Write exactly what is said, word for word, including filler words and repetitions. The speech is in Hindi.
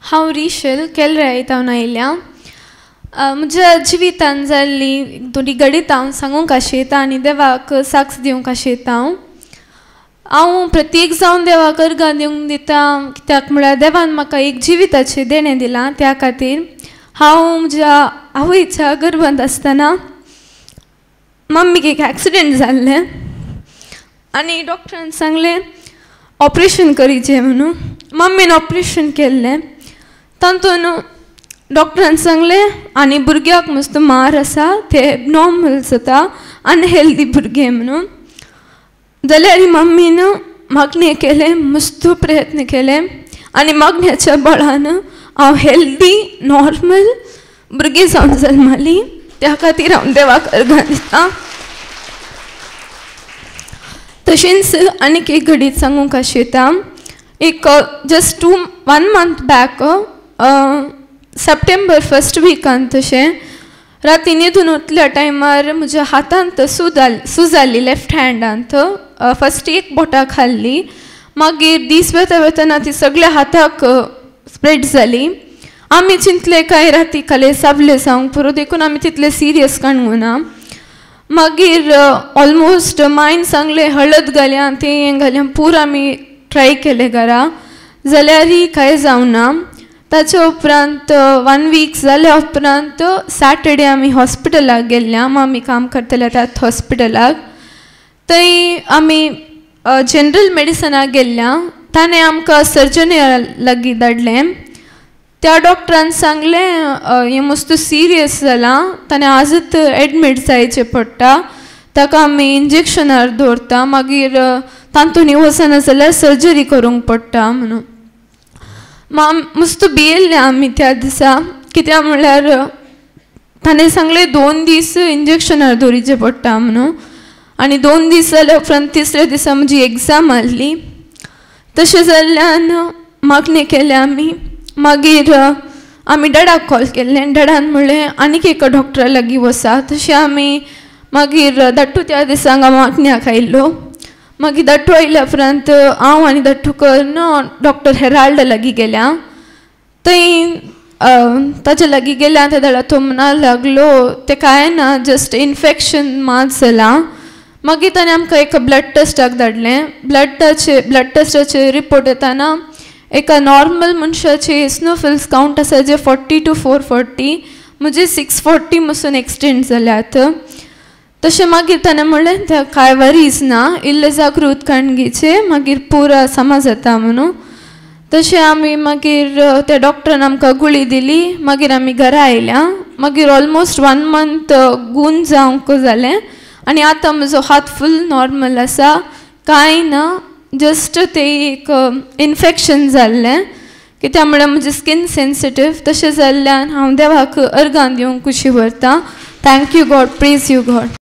हांव रिशल केल्ल्या तावन आयिल्ल्या म्हज्या जिवितान जाल्ली थोडी घडीत हांव सांगूंक आशेता आनी देवाक साक्ष दिवंक आशेता। हांव हांव प्रत्येक जावन देवाक अर्गां दिवंक दिता, कित्याक म्हळ्यार देवान म्हाका एक जिविताचें देणें दिलां। त्या खातीर हांव म्हज्या आवयच्या गर्भांत आसतना मम्मीक एक एक्सिडेंट जाल्लें आनी डॉक्टरान सांगलें ऑपरेशन करीचें म्हणून। मम्मीन ऑपरेशन केल्लें, तातूंत डॉक्टरान सांगलें आनी भुरग्याक मस्त मार आसा, ते नॉर्मल जाता अनहेल्दी भुरगे म्हणून। जाल्यार मम्मीन मागणें केलें, मस्त प्रयत्न केले आनी मागण्याच्या बळान हांव हेल्दी नॉर्मल भुरगीं जावन जल्माली। त्या खातीर हांव देवाक अर्गां दितां। तशेंच आनीक एक घडीत सांगूंक आशेता, एक just two one month back September first विकान तशें राती न्हिदून उठल्या टायमार म्हज्या हातांत सूज सूज जाली लेफ्ट हँडांत। फस्ट एक बोटां खाल्ली, मागीर दीस वेता वेतना ती सगळ्या हाताक स्प्रेड जाली। आमी चिंतले काय राती खाले साबले जावंक पुरो, देखून आमी तितले सिरियस काणूंक ना। मागीर ऑलमोस्ट मायन सांगलें हळद घालया, तें घालया, पूर आमी ट्राय केले घरा, जाल्यारय कांय जावना। ताच्या उपरांत वन वीक जाल्या उपरांत सॅटर्डे आमी हॉस्पिटलाक गेल्ल्या, मामी काम करतले त्याच हॉस्पिटलाक। थंय आमी जनरल मेडिसनाक गेल्ल्या, ताणें आमकां सर्जनी लागीं धाडलें। त्या डॉक्टरान सांगलें हें मस्त सिरियस जालां, ताणें आजूच एडमीट जावचें पडटा, ताका आमी इंजेक्शनार दवरता, मागीर तातूंत वचना जाल्यार सर्जरी करूंक पडटा म्हणून। माम मस्त भियेल्ले आमी त्या दिसा, कित्याक म्हळ्यार ताणें सांगलें दोन दीस इंजेक्शनार दवरिचें पडटा म्हणून। आनी दोन दीस जाल्या उपरांत तिसऱ्या दिसा म्हजी एग्जाम आसली। तशें जाल्ल्यान मागणें केलें आमी। मागीर आमी डॅडाक कॉल केल्लें, डॅडान म्हणलें आनीक एका डॉक्टरा लागीं वसा। तशें आमी मागीर दट्टू त्या दिसांक मागण्याक आयिल्लो। मागीर दट्टू आयिल्ल्या उपरांत हांव आनी दट्टू करून डॉक्टर हेराल्ड लागीं गेल्या। थंय ताचे लागीं गेल्या, त्या दाडा तो म्हणा लागलो तें कांय ना, जस्ट इन्फेक्शन मात जालां। मागीर ताणें आमकां एका ब्लड टेस्टाक धाडलें। ब्लड टेस्टाचे ब्लड टेस्टाचे रिपोर्ट येताना एका नॉर्मल मनशाचे इस्नोफिल्स कावंट आसा जे फोर्टी टू फोर फोर्टी, म्हणजे सिक्स फोर्टी मसून एक्सटेंड जाल्यात। तशें मागीर ताणें म्हणलें त्या कांय वरीज ना, इल्लें जागृत काणगेचें, मागीर पुरा समा जाता म्हणून। तशें आमी मागीर त्या डॉक्टरान आमकां गुळी दिली, मागीर आमी घरा आयल्या। मागीर ऑलमोस्ट वन मंथ गून जावंक जालें आनी आतां म्हजो हात फूल नॉर्मल आसा, कांय ना, जस्ट तें एक इन्फेक्शन जाल्लें, कित्याक म्हळ्यार म्हजें स्कीन सेन्सिटीव। तशें जाल्ल्यान हांव देवाक अर्गां दिवंक कुशी व्हरतां। Thank you God, praise you God.